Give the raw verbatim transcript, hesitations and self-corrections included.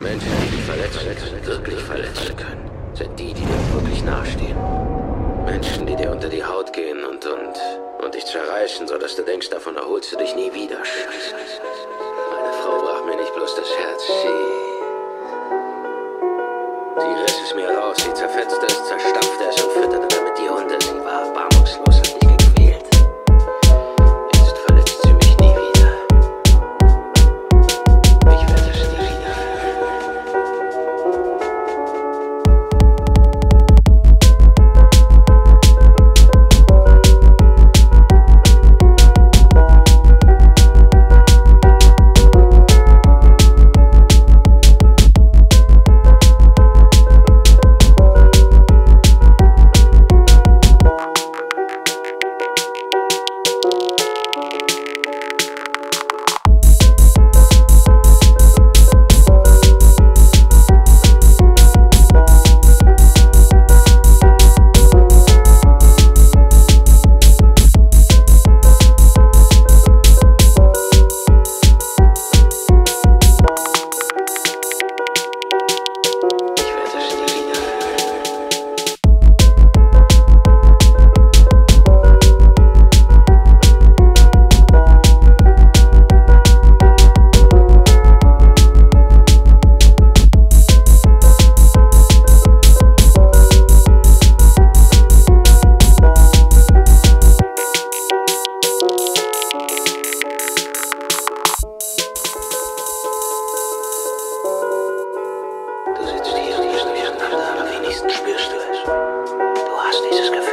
Menschen, die dich verletzen können, wirklich verletzen können, sind die, die dir wirklich nahestehen. Menschen, die dir unter die Haut gehen und, und, und dich zerreißen, sodass du denkst, davon erholst du dich nie wieder. Scheiße. Meine Frau brach mir nicht bloß das Herz, sie... Sie riss es mir raus, sie zerfetzte es, zerstampfte es und fütterte damit die Hunde. Sie war erbarmungslos, hat mich gequält. Jetzt verletzt sie mich nie wieder. Ich werde es nie wieder. Du sitzt hier und gehst durcheinander, aber wenigstens spürst du es. Du hast dieses Gefühl.